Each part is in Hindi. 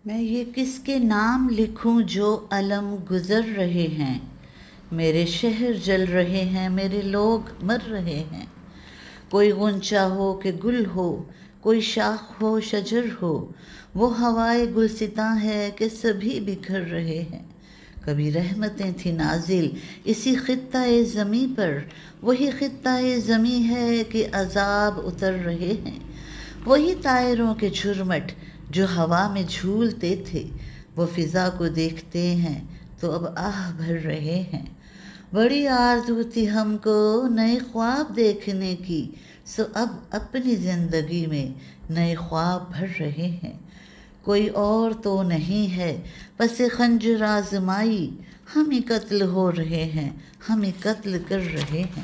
मैं ये किसके नाम लिखूं जो अलम गुजर रहे हैं। मेरे शहर जल रहे हैं, मेरे लोग मर रहे हैं। कोई गुंचा हो कि गुल हो, कोई शाख हो शजर हो, वो हवाए गुलसिता है कि सभी बिखर रहे हैं। कभी रहमतें थी नाजिल इसी खित्ता-ए ज़मी पर, वही खित्ता-ए ज़मी है कि अजाब उतर रहे हैं। वही तायरों के झुरमट जो हवा में झूलते थे, वो फिज़ा को देखते हैं तो अब आह भर रहे हैं। बड़ी आरज़ू थी हमको नए ख्वाब देखने की, सो अब अपनी ज़िंदगी में नए ख्वाब भर रहे हैं। कोई और तो नहीं है बस खंजर आजमाई, हम ही कत्ल हो रहे हैं, हम ही कत्ल कर रहे हैं।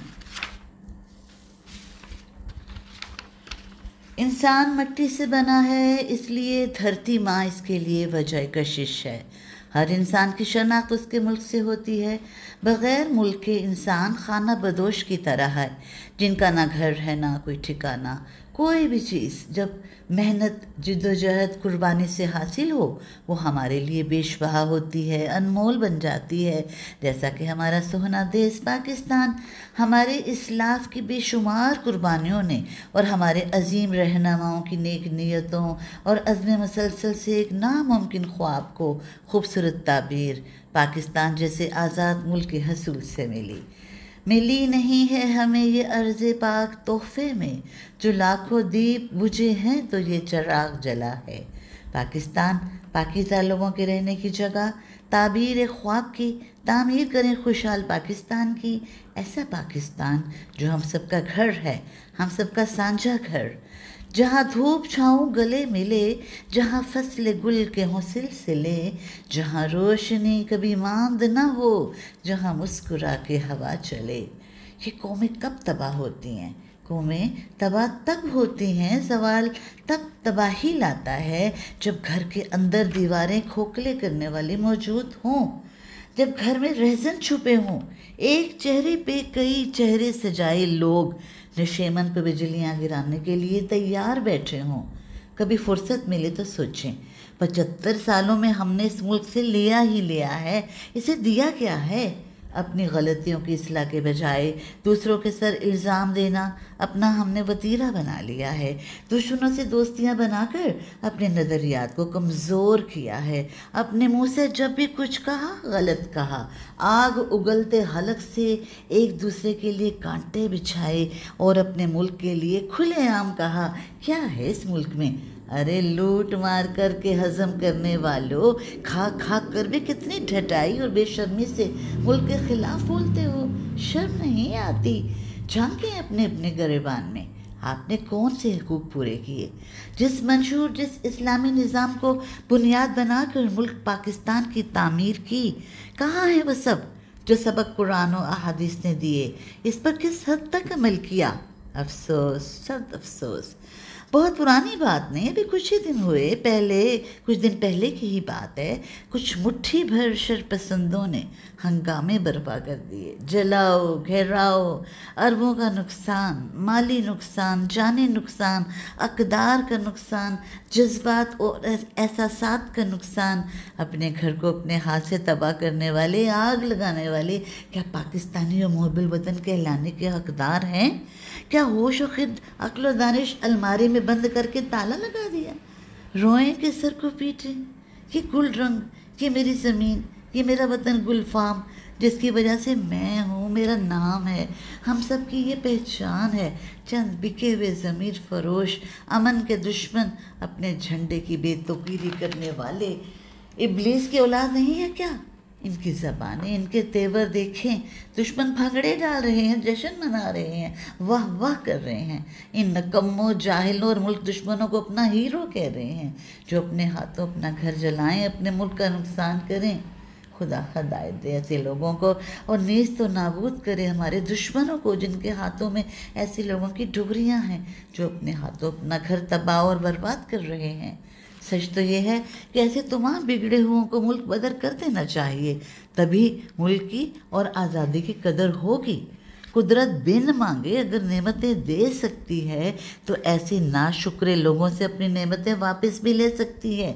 इंसान मिट्टी से बना है, इसलिए धरती माँ इसके लिए वजह कशिश है। हर इंसान की शनाख्त उसके मुल्क से होती है। बग़ैर मुल्क के इंसान खाना बदोश की तरह है, जिनका ना घर है ना कोई ठिकाना। कोई भी चीज़ जब मेहनत जिद्दोजहद कुर्बानी से हासिल हो, वो हमारे लिए बेशबहा होती है, अनमोल बन जाती है। जैसा कि हमारा सोहना देश पाकिस्तान हमारे इस्लाफ की बेशुमार कुर्बानियों ने और हमारे अजीम रहनुमाओं की नेक नीयतों और अज़्म मुसलसल से एक नामुमकिन ख्वाब को खूबसूरत ताबीर पाकिस्तान जैसे आज़ाद मुल्क के हसूल से मिली नहीं है हमें ये अर्ज़ पाक तोहफ़े में, जो लाखों दीप बुझे हैं तो ये चिराग जला है। पाकिस्तान पाकीज़ा लोगों के रहने की जगह, ताबीर ख्वाब की तामीर करें खुशहाल पाकिस्तान की। ऐसा पाकिस्तान जो हम सबका घर है, हम सबका साझा घर, जहाँ धूप छाँव गले मिले, जहाँ फसल गुल के हों सिलसिले, जहाँ रोशनी कभी मांद न हो, जहाँ मुस्कुरा के हवा चले। ये कौमें कब तबाह होती हैं? कौमें तबाह तब होती हैं, सवाल तब तबाही लाता है जब घर के अंदर दीवारें खोखले करने वाले मौजूद हों, जब घर में रहज़न छुपे हों, एक चेहरे पे कई चेहरे सजाए लोग नशेमन पे बिजलियाँ गिराने के लिए तैयार बैठे हों। कभी फुर्सत मिले तो सोचें, 75 सालों में हमने इस मुल्क से लिया ही लिया है, इसे दिया क्या है? अपनी गलतियों की इस्लाह के बजाय दूसरों के सर इल्ज़ाम देना अपना हमने वतीरा बना लिया है। दुश्मनों से दोस्तियां बनाकर अपने नज़रियात को कमज़ोर किया है। अपने मुंह से जब भी कुछ कहा गलत कहा, आग उगलते हलक से एक दूसरे के लिए कांटे बिछाए और अपने मुल्क के लिए खुलेआम कहा, क्या है इस मुल्क में? अरे लूट मार करके हजम करने वालों, खा खा कर भी कितनी ढटाई और बेशर्मी से मुल्क के खिलाफ बोलते हो। शर्म नहीं आती? झांकें अपने अपने गिरबान में, आपने कौन से हकूक़ पूरे किए? जिस मंशूर जिस इस्लामी निज़ाम को बुनियाद बनाकर मुल्क पाकिस्तान की तामीर की, कहाँ है वो सब जो सबक कुरान और अहादीस ने दिए? इस पर किस हद तक अमल किया? अफसोस, सख्त अफसोस। बहुत पुरानी बात नहीं, अभी कुछ दिन पहले की ही बात है। कुछ मुट्ठी भर शरपसंदों ने हंगामे बर्पा कर दिए, जलाओ घेराओ, अरबों का नुकसान, माली नुकसान, जानी नुकसान, अक़दार का नुकसान, जज्बात और एहसासात का नुकसान। अपने घर को अपने हाथ से तबाह करने वाले, आग लगाने वाले क्या पाकिस्तानी और मोहब्बुल वतन कहलाने के हकदार हैं? क्या होश और खुद अक्ल दानिश अलमारी में बंद करके ताला लगा दिया? रोएं कि सर को पीटें? ये गुल रंग, ये मेरी ज़मीन, ये मेरा वतन गुलफाम, जिसकी वजह से मैं हूँ, मेरा नाम है, हम सब की ये पहचान है। चंद बिके हुए ज़मीर फरोश, अमन के दुश्मन, अपने झंडे की बेतुकीरी करने वाले इब्लीस की औलाद नहीं है क्या? इनकी ज़बानें, इनके तेवर देखें। दुश्मन भंगड़े डाल रहे हैं, जश्न मना रहे हैं, वाह वाह कर रहे हैं। इन नकम्मों, जाहिलों और मुल्क दुश्मनों को अपना हीरो कह रहे हैं, जो अपने हाथों अपना घर जलाएं, अपने मुल्क का नुकसान करें। खुदा हदायत दे ऐसे लोगों को और नीज़ तो नाबूद करे हमारे दुश्मनों को, जिनके हाथों में ऐसे लोगों की डुगरियाँ हैं जो अपने हाथों अपना घर तबाह और बर्बाद कर रहे हैं। सच तो ये है कि ऐसे तमाम बिगड़े हुओं को मुल्क बदर कर देना चाहिए, तभी मुल्क की और आज़ादी की कदर होगी। कुदरत बिन मांगे अगर नेमतें दे सकती है तो ऐसे नाशुक्रे लोगों से अपनी नेमतें वापस भी ले सकती है।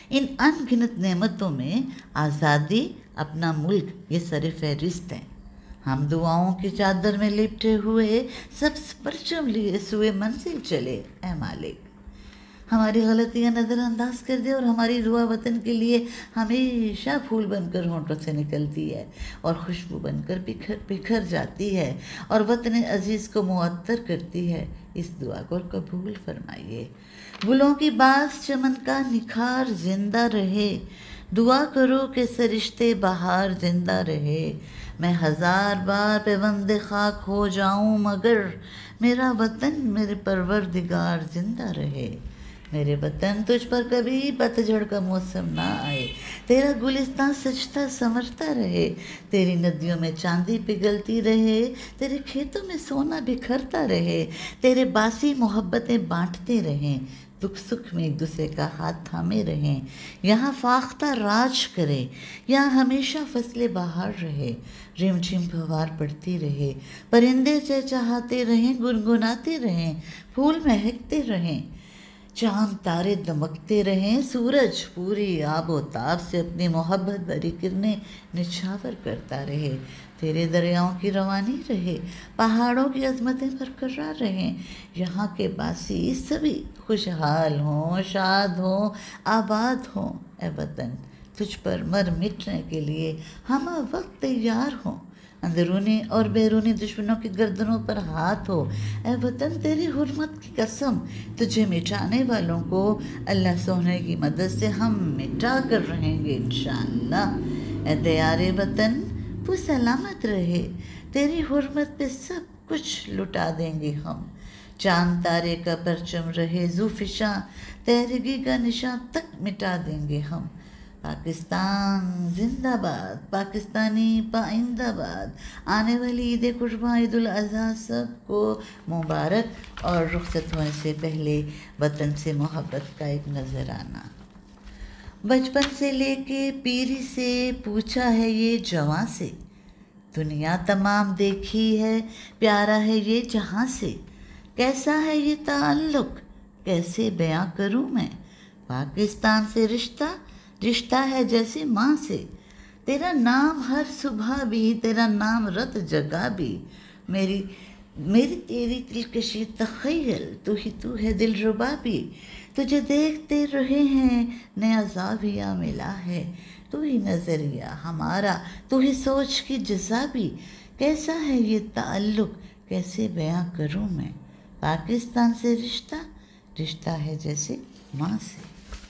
इन अनगिनत नेमतों में आज़ादी, अपना मुल्क, ये सर फहरिस्त हैं। हम दुआओं की चादर में लिपटे हुए सब परचम लिए सुए मंजिल चले, ए मालिक। हमारी गलतियां नज़रअंदाज कर दे और हमारी दुआ वतन के लिए हमेशा फूल बनकर होंठों से निकलती है और खुशबू बनकर बिखर बिखर जाती है और वतन अजीज़ को मुअत्तर करती है। इस दुआ को कबूल फरमाइए। गुलों की बास चमन का निखार जिंदा रहे, दुआ करो कि सरिश्ते बहार जिंदा रहे। मैं 1000 बार पेवंदे खाक हो जाऊं मगर मेरा वतन मेरे परवरदिगार जिंदा रहे। मेरे वतन तुझ पर कभी पतझड़ का मौसम ना आए, तेरा गुलिस्तान सजता संवरता रहे, तेरी नदियों में चांदी पिघलती रहे, तेरे खेतों में सोना बिखरता रहे, तेरे बासी मोहब्बतें बांटते रहें, दुख सुख में एक दूसरे का हाथ थामे रहें। यहाँ फाख्ता राज करे, यहाँ हमेशा फसलें बहार रहे, रिमझिम फवार पड़ती रहे, परिंदे चहचहाते रहें, गुनगुनाते रहें, फूल महकते रहें, चांद तारे दमकते रहें, सूरज पूरी आबो ताब से अपनी मोहब्बत भरी किरणें निछावर करता रहे, तेरे दरियाओं की रवानी रहे, पहाड़ों की अजमतें बरकरार रहें, यहाँ के बासी सभी खुशहाल हों, शाद हों, आबाद हों। ए वतन, तुझ पर मर मिटने के लिए हम वक्त तैयार हों, अंदरूनी और बैरूनी दुश्मनों की गर्दनों पर हाथ हो। ए वतन, तेरी हुर्मत की कसम, तुझे मिटाने वालों को अल्लाह सोने की मदद से हम मिटा कर रहेंगे इंशाअल्लाह। ए दयारे वतन, तू सलामत रहे, तेरी हुर्मत पे सब कुछ लुटा देंगे हम। चांद तारे का परचम रहे ज़ुफ़िशां, तहरीकी का निशान तक मिटा देंगे हम। पाकिस्तान जिंदाबाद, पाकिस्तानी पाइंदाबाद। आने वाली ईद कुर्बान, ईद उल अज़हा सबको मुबारक और रुखसत होने से पहले वतन से मोहब्बत का एक नजराना। बचपन से लेके पीरी से पूछा है ये जवां से, दुनिया तमाम देखी है, प्यारा है ये जहां से, कैसा है ये ताल्लुक कैसे बयां करूं मैं, पाकिस्तान से रिश्ता रिश्ता है जैसे माँ से, तेरा नाम हर सुबह भी, तेरा नाम रत जगह भी, मेरी मेरी तेरी दिलकशी तख़य्युल, तू है दिलरुबा भी, तुझे देखते रहे हैं नया ज़ाविया मिला है, तू ही नज़रिया हमारा, तू ही सोच की जज़ा भी, कैसा है ये ताल्लुक कैसे बयां करूं मैं, पाकिस्तान से रिश्ता रिश्ता है जैसे माँ से।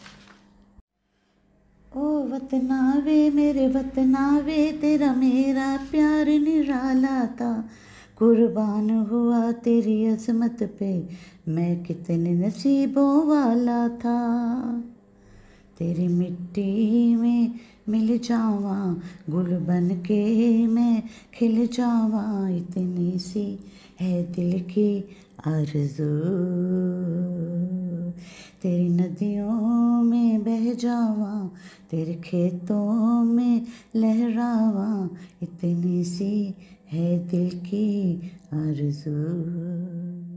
ओ वतनावे मेरे वतनावे, तेरा मेरा प्यार निराला था, कुर्बान हुआ तेरी अज़मत पे, मैं कितने नसीबों वाला था, तेरी मिट्टी में मिल जावा, गुल बन के मैं खिल जावा, इतनी सी है दिल की आरज़ू, तेरी नदियों में बह जावा, तेरे खेतों में लहरावा, इतनी सी है दिल की आरज़ू।